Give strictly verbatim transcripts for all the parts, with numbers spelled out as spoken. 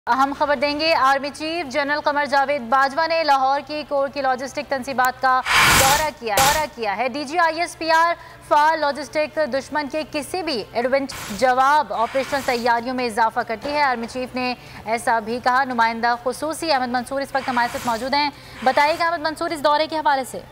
अहम खबर देंगे। Army chief general Qamar Javed Bajwa ने लाहौर की कोर की लॉजिस्टिक तंसीबात का दौरा किया दौरा किया है। D G I S P R फाल लॉजिस्टिक दुश्मन के किसी भी एडवेंट जवाब ऑपरेशनल तैयारियों में इजाफा करती है। आर्मी चीफ ने ऐसा भी कहा। नुमाइंदा खुसूसी अहमद मंसूर इस वक्त हमारे साथ मौजूद हैं। बताइएगा अहमद मंसूर, इस दौरे के हवाले से।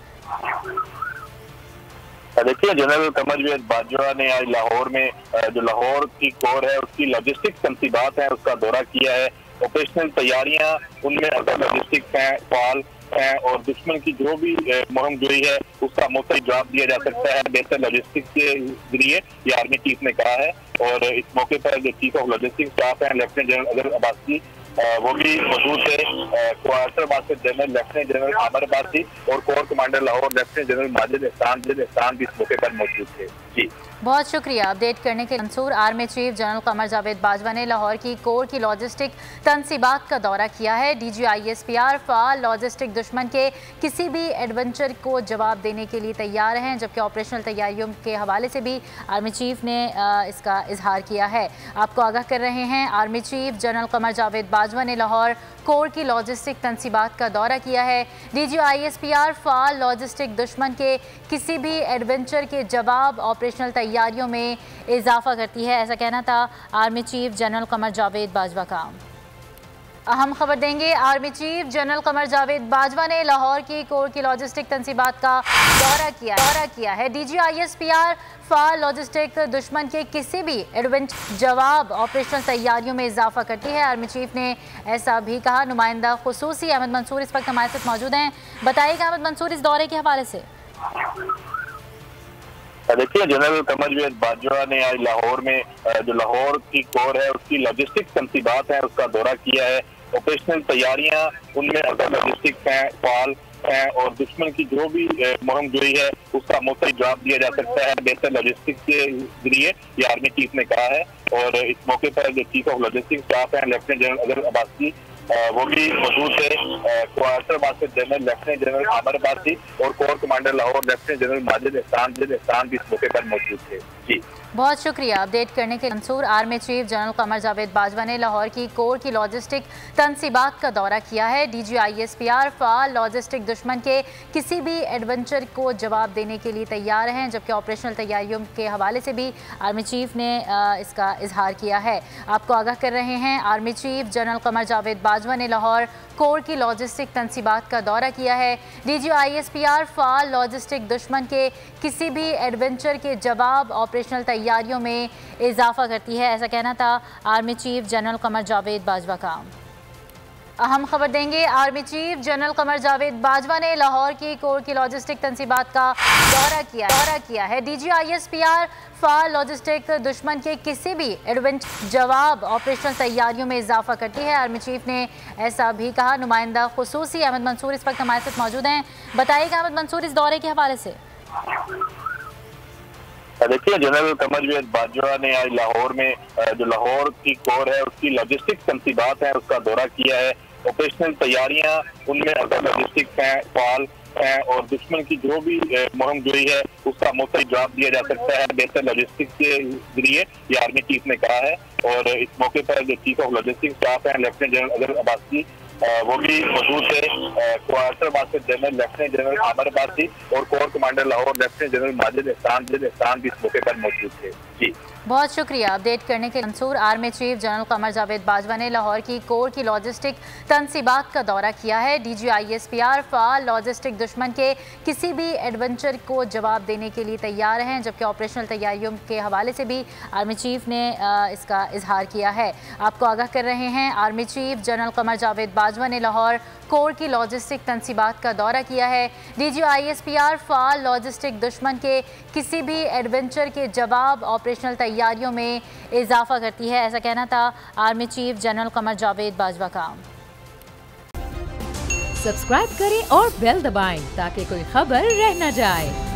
देखिए, जनरल कमर जावेद बाजवा ने आज लाहौर में जो लाहौर की कोर है उसकी लॉजिस्टिक तंसीबात है उसका दौरा किया है। ऑपरेशनल तैयारियां उनमें अगर लॉजिस्टिक हैं, फाल हैं और दुश्मन की जो भी मुहिम जुड़ी है उसका मुस्तकिल जवाब दिया जा सकता है बेहतर लॉजिस्टिक के जरिए, ये आर्मी चीफ ने कहा है। और इस मौके पर जो चीफ ऑफ लॉजिस्टिक स्टाफ है लेफ्टिनेंट जनरल अजहर अब्बासी वो भी मौजूद थे। Quarter master general lieutenant general Aamir Abbasi और corps commander Lahore lieutenant general Majid Ehsan Ehsan भी इस मौके पर मौजूद थे। जी, बहुत शुक्रिया अपडेट करने के लिए Mansoor. Army chief general Qamar Javed Bajwa ने लाहौर की कोर की लॉजिस्टिक तंसीबात का दौरा किया है। D G I S P R फाल लॉजिस्टिक दुश्मन के किसी भी एडवेंचर को जवाब देने के लिए तैयार हैं, जबकि ऑपरेशनल तैयारियों के हवाले से भी आर्मी चीफ ने इसका इजहार किया है। आपको आगाह कर रहे हैं, army chief general Qamar Javed Bajwa ने लाहौर कोर की लॉजिस्टिक तंसीबात का दौरा किया है। D G I S P R फाल लॉजिस्टिक दुश्मन के किसी भी एडवेंचर के जवाब ऑपरेशनल तैयारियों में इजाफा करती है, ऐसा कहना था army chief general Qamar Javed Bajwa का। अहम खबर देंगे। Army chief general Qamar Javed Bajwa ने लाहौर की कोर की लॉजिस्टिक तंसीबात का दौरा किया दौरा किया है। D G I S P R फाल लॉजिस्टिक दुश्मन के किसी भी एडवेंट जवाब ऑपरेशनल तैयारियों में इजाफा करती है। आर्मी चीफ ने ऐसा भी कहा। नुमाइंदा खुसूसी अहमद मंसूर इस वक्त हमारे साथ मौजूद हैं। बताइएगा अहमद मंसूर, इस दौरे के हवाले से। देखिए, जनरल कमर जावेद बाजवा ने आज लाहौर में जो लाहौर की कोर है उसकी लॉजिस्टिक तंसीबात है उसका दौरा किया है। ऑपरेशनल तैयारियां उनमें अगर लॉजिस्टिक हैं, फाल हैं और दुश्मन की जो भी मुहिम जुड़ी है उसका मुस्तकिल जवाब दिया जा सकता है बेहतर लॉजिस्टिक के जरिए, ये आर्मी चीफ ने कहा है। और इस मौके पर जो चीफ ऑफ लॉजिस्टिक स्टाफ है लेफ्टिनेंट जनरल अजहर अब्बासी वो भी मौजूद थे। Quarter master general lieutenant general Aamir Abbasi और corps commander Lahore lieutenant general Majid Ehsan Ehsan भी इस मौके पर मौजूद थे। जी, बहुत शुक्रिया अपडेट करने के लिए Mansoor. Army chief general Qamar Javed Bajwa ने लाहौर की कोर की लॉजिस्टिक तंसीबात का दौरा किया है। D G I S P R फाल लॉजिस्टिक दुश्मन के किसी भी एडवेंचर को जवाब देने के लिए तैयार हैं, जबकि ऑपरेशनल तैयारियों के हवाले से भी आर्मी चीफ ने इसका इजहार किया है। आपको आगाह कर रहे हैं, army chief general Qamar Javed Bajwa ने लाहौर कोर की लॉजिस्टिक तंसीबात का दौरा किया है। D G I S P R फाल लॉजिस्टिक दुश्मन के किसी भी एडवेंचर के जवाब ऑपरेशनल तैयारियों में इजाफा करती है, ऐसा कहना था army chief general Qamar Javed Bajwa का। अहम खबर देंगे। Army chief general Qamar Javed Bajwa ने लाहौर की कोर की लॉजिस्टिक तंसीबात का दौरा किया दौरा किया है। D G I S P R फाल लॉजिस्टिक दुश्मन के किसी भी एडवेंट जवाब ऑपरेशनल तैयारियों में इजाफा करती है। आर्मी चीफ ने ऐसा भी कहा। नुमाइंदा खुसूसी अहमद मंसूर इस वक्त हमारे साथ मौजूद हैं। बताइएगा अहमद मंसूर, इस दौरे के हवाले से। देखिए, जनरल कमर जावेद बाजवा ने आज लाहौर में जो लाहौर की कोर है उसकी लॉजिस्टिक तंसीबात है उसका दौरा किया है। ऑपरेशनल तैयारियां उनमें अगर लॉजिस्टिक हैं, फाल हैं और दुश्मन की जो भी मुहिम जुड़ी है उसका मुस्तकिल जवाब दिया जा सकता है बेहतर लॉजिस्टिक के जरिए, ये आर्मी चीफ ने कहा है। और इस मौके पर जो चीफ ऑफ लॉजिस्टिक स्टाफ है लेफ्टिनेंट जनरल अजहर अब्बासी वो भी मौजूद थे। Quarter master general lieutenant general Aamir Abbasi और corps commander Lahore lieutenant general Majid Ehsan Ehsan भी इस मौके पर मौजूद थे। जी, बहुत शुक्रिया अपडेट करने के लिए Mansoor. Army chief general Qamar Javed Bajwa ने लाहौर की कोर की लॉजिस्टिक तंसीबात का दौरा किया है। D G I S P R फाल लॉजिस्टिक दुश्मन के किसी भी एडवेंचर को जवाब देने के लिए तैयार हैं, जबकि ऑपरेशनल तैयारियों के हवाले से भी आर्मी चीफ ने इसका इजहार किया है। आपको आगाह कर रहे हैं, army chief general Qamar Javed Bajwa ने लाहौर कोर की लॉजिस्टिक तंसीबात का दौरा किया है। D G I S P R फाल लॉजिस्टिक दुश्मन के किसी भी एडवेंचर के जवाब ऑपरेशनल तैयारियों में इजाफा करती है, ऐसा कहना था army chief general Qamar Javed Bajwa का। सब्सक्राइब करें और बेल दबाएं ताकि कोई खबर रह न जाए।